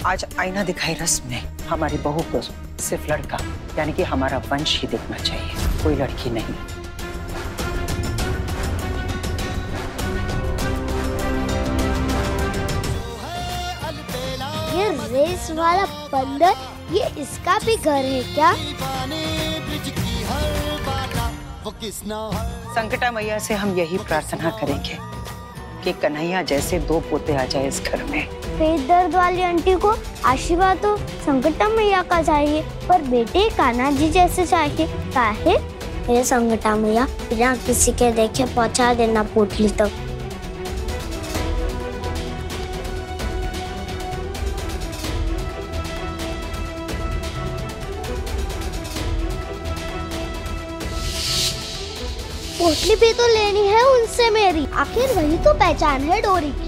आज आईना दिखाई रस्म में हमारी बहू को सिर्फ लड़का यानी कि हमारा वंश ही दिखना चाहिए, कोई लड़की नहीं। ये रेस वाला बंदर, ये इसका भी घर है क्या? संकटा मैया से हम यही प्रार्थना करेंगे कि कन्हैया जैसे 2 पोते आ जाए इस घर में। पेट दर्द वाली आंटी को आशीर्वाद तो संकटा मैया का चाहिए, पर बेटे कान्हा जी जैसे चाहिए। काहे? ये संकटा मैया बिना किसी के देखे पहुंचा देना पोटली तक। पोटली भी तो लेनी है उनसे मेरी, आखिर वही तो पहचान है डोरी की।